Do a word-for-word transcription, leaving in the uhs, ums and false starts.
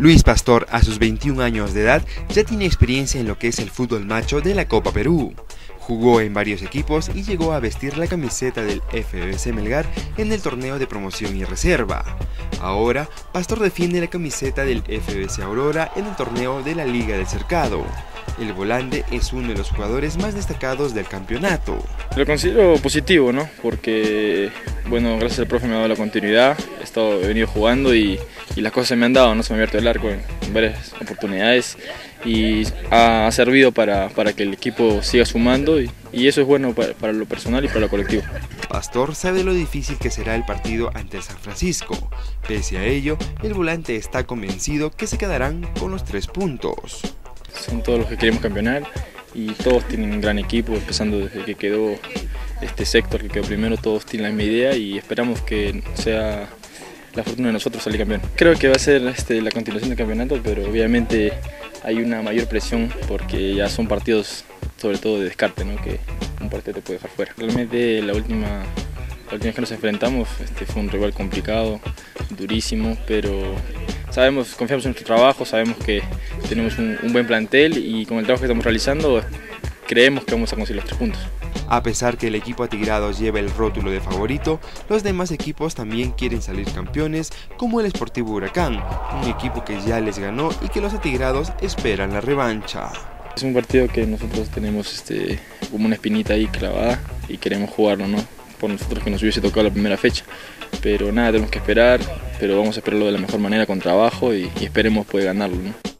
Luis Pastor, a sus veintiún años de edad, ya tiene experiencia en lo que es el fútbol macho de la Copa Perú. Jugó en varios equipos y llegó a vestir la camiseta del F B C Melgar en el torneo de promoción y reserva. Ahora, Pastor defiende la camiseta del F B C Aurora en el torneo de la Liga del Cercado. El volante es uno de los jugadores más destacados del campeonato. Lo considero positivo, ¿no? Porque, bueno, gracias al profe me ha dado la continuidad, he, estado, he venido jugando y, y las cosas se me han dado, ¿no? Se me ha abierto el arco en, en varias oportunidades y ha, ha servido para, para que el equipo siga sumando y, y eso es bueno para, para lo personal y para lo colectivo. Pastor sabe lo difícil que será el partido ante el San Francisco. Pese a ello, el volante está convencido que se quedarán con los tres puntos. Son todos los que queremos campeonar y todos tienen un gran equipo, empezando desde que quedó este sector, que quedó primero, todos tienen la misma idea y esperamos que sea la fortuna de nosotros salir campeón. Creo que va a ser este, la continuación del campeonato, pero obviamente hay una mayor presión porque ya son partidos sobre todo de descarte, ¿no? Que un partido te puede dejar fuera. Realmente la última, la última vez que nos enfrentamos este, fue un rival complicado, durísimo, pero sabemos, confiamos en nuestro trabajo, sabemos que tenemos un, un buen plantel y con el trabajo que estamos realizando creemos que vamos a conseguir los tres puntos. A pesar que el equipo atigrados lleva el rótulo de favorito, los demás equipos también quieren salir campeones, como el Sportivo Huracán, un equipo que ya les ganó y que los atigrados esperan la revancha. Es un partido que nosotros tenemos este, como una espinita ahí clavada y queremos jugarlo, ¿no? Por nosotros que nos hubiese tocado la primera fecha, pero nada, tenemos que esperar, pero vamos a esperarlo de la mejor manera con trabajo y, y esperemos poder ganarlo, ¿no?